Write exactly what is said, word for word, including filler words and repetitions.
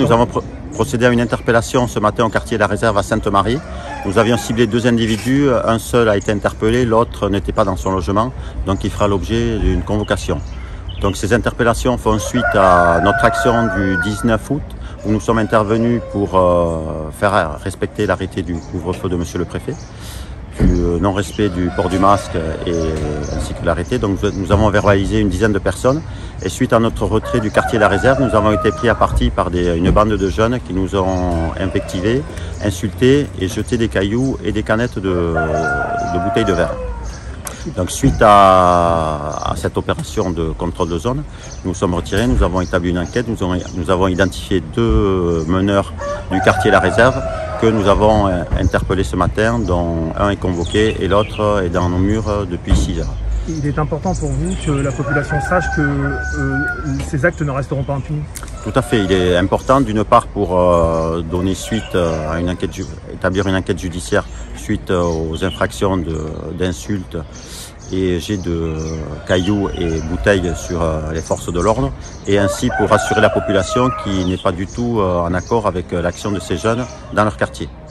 Nous avons pro procédé à une interpellation ce matin au quartier de la Réserve à Sainte-Marie. Nous avions ciblé deux individus, un seul a été interpellé, l'autre n'était pas dans son logement, donc il fera l'objet d'une convocation. Donc ces interpellations font suite à notre action du dix-neuf août, où nous sommes intervenus pour euh, faire respecter l'arrêté du couvre-feu de Monsieur le Préfet, du non-respect du port du masque et, ainsi que l'arrêté. Donc nous avons verbalisé une dizaine de personnes et suite à notre retrait du quartier de la Réserve, nous avons été pris à partie par des, une bande de jeunes qui nous ont invectivés, insultés et jeté des cailloux et des canettes de, de bouteilles de verre. Donc suite à, à cette opération de contrôle de zone, nous sommes retirés, nous avons établi une enquête, nous avons, nous avons identifié deux meneurs du quartier La Réserve que nous avons interpellés ce matin, dont un est convoqué et l'autre est dans nos murs depuis six heures. Il est important pour vous que la population sache que euh, ces actes ne resteront pas impunis? Tout à fait, il est important d'une part pour euh, donner suite à une enquête, établir une enquête judiciaire suite aux infractions d'insultes et jets de cailloux et bouteilles sur euh, les forces de l'ordre, et ainsi pour rassurer la population qui n'est pas du tout euh, en accord avec l'action de ces jeunes dans leur quartier.